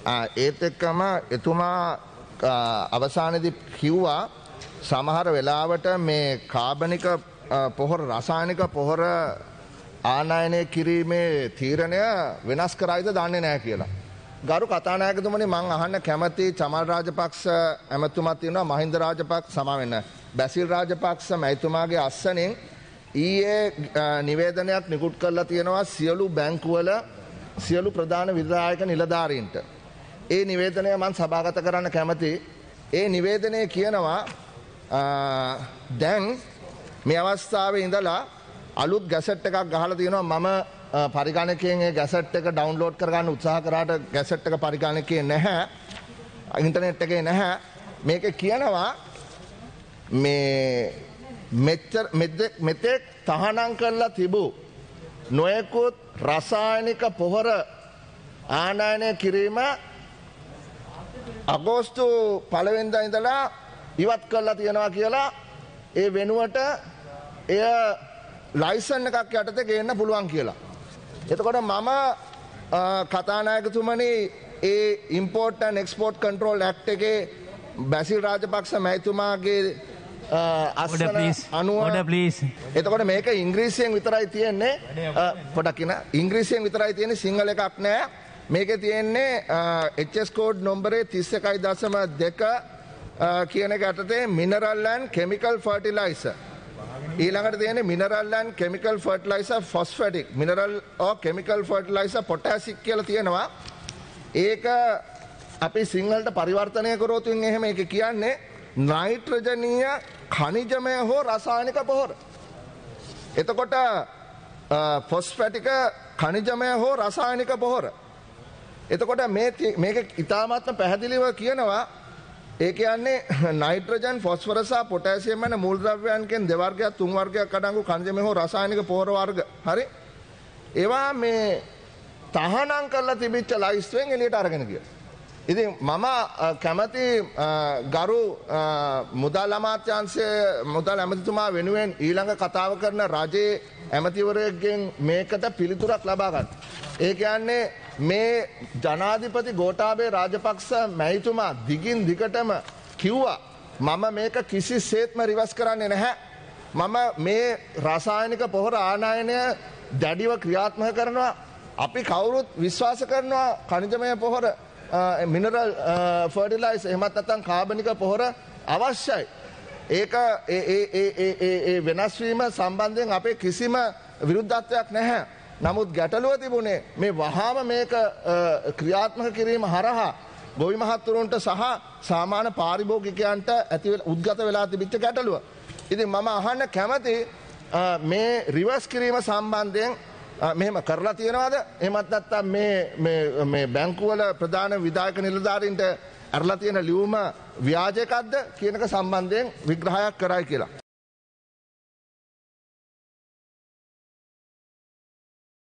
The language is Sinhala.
ඒත් එක්කම එතුමා අවසානයේදී කිව්වා සමහර වෙලාවට මේ කාබනික පොහොර රසායනික පොහොර ආනයනය කිරීමේ තීරණය වෙනස් කරයිද දන්නේ නැහැ කියලා. ගරු කතානායකතුමනි මම අහන්න කැමති චමල් රාජපක්ෂ ඇමතුමා තියෙනවා මහින්ද රාජපක්ෂ සමාවෙන්න බැසිල් රාජපක්ෂ මැතිතුමාගේ අස්සනෙන් ඊයේ නිවේදනයක් නිකුත් කරලා තියෙනවා සියලු බැංකුවල සියලු ප්‍රධාන විධායක නිලධාරීන්ට. ඒ නිවේදනය මම සභාගත කරන්න කැමති. ඒ නිවේදනයේ කියනවා දැන් මේ අවස්ථාවේ ඉඳලා අලුත් ගැසට් එකක් ගහලා තියෙනවා මම පරිගණකයෙන් ඒ ගැසට් එක ඩවුන්ලෝඩ් කරගන්න උත්සාහ කරාට ගැසට් එක පරිගණකයේ නැහැ ඉන්ටර්නෙට් එකේ නැහැ මේකේ කියනවා මේ මෙතෙක් තහනම් කරලා තිබූ නොයෙකුත් රසායනික පොහොර ආනයනය කිරීම අගෝස්තු 1 වෙනිදා ඉඳලා ඉවත් කරලා තියෙනවා කියලා ඒ වෙනුවට එය ලයිසන් එකක් යටතේ ගේන්න පුළුවන් කියලා. එතකොට මම කතානායකතුමනි ඒ import and export control act එකේ බැසිල් රාජපක්ෂ මැතිතුමාගේ එතකොට මේක ඉංග්‍රීසියෙන් විතරයි තියෙන්නේ පොඩක් ඉන්න ඉංග්‍රීසියෙන් විතරයි තියෙන්නේ සිංහල එකක් නෑ මේකේ තියෙන්නේ HS කෝඩ් නම්බරේ 31.2 කියන එක යටතේ මිනරල් ඇන්ඩ් කෙමිකල් ෆර්ටිලයිසර් ඊළඟට තියෙන්නේ mineral and chemical fertiliser phosphatic mineral or chemical fertiliser potassic කියලා තියෙනවා ඒක අපි සිංහලට පරිවර්තනය කරොත් එහෙම ඒක කියන්නේ නයිට්‍රජනීය khනිජමය හෝ රසායනික පොහොර. එතකොට ෆොස්ෆැටික khනිජමය හෝ රසායනික පොහොර. එතකොට මේක ඉතාමත්ම පැහැදිලිව කියනවා ඒ කියන්නේ නයිට්‍රජන් ෆොස්ෆරස් සහ පොටෑසියම් යන මූලද්‍රව්‍යයන්ගෙන් දෙවර්ගයක් තුන් වර්ගයක් අඩංගු khනිජමය හෝ රසායනික පොහොර වර්ග. හරි? ඒවා මේ තහනම් කරලා තිබිච්ච ලයිස්ට්ෙන් එළියට අරගෙන ගියා. ඉතින් මම කැමති ගරු මුදල් අමාත්‍යාංශයේ මුදල් ඇමතිතුමා වෙනුවෙන් ඊළඟ කතාව කරන රජයේ ඇමතිවරයෙක්ගෙන් මේකට පිළිතුරක් ලබා ගන්න. ඒ කියන්නේ මේ ජනාධිපති ගෝඨාභය රාජපක්ෂ මැතිතුමා දිගින් දිගටම කිව්වා මම මේක කිසිසේත්ම රිවර්ස් කරන්නේ නැහැ. මම මේ රසායනික පොහොර ආනයනය දැඩිව ක්‍රියාත්මක කරනවා. අපි කවුරුත් විශ්වාස කරනවා khනිජමය පොහොර මිනරල් ෆර්ටිලයිසර් එහෙමත් නැත්නම් කාබනික පොහොර අවශ්‍යයි. ඒක ඒ වෙනස් වීම සම්බන්ධයෙන් අපේ කිසිම විරුද්ධත්වයක් නැහැ. නමුත් ගැටලුව තිබුණේ මේ වහාම මේක ක්‍රියාත්මක කිරීම හරහා ගොවි මහත්තුරුන්ට සහ සාමාන්‍ය පාරිභෝගිකයන්ට ඇති උද්ගත වෙලා තිබිච්ච ගැටලුව. ඉතින් මම අහන්න කැමති මේ රිවර්ස් කිරීම සම්බන්ධයෙන් මෙහෙම කරලා තියෙනවද? එහෙමත් නැත්නම් මේ බැංකුවල ප්‍රධාන විධායක නිලධාරීන්ට අරලා තියෙන ලියුම ව්‍යාජ එකක්ද කියන එක සම්බන්ධයෙන් විග්‍රහයක් කරයි කියලා.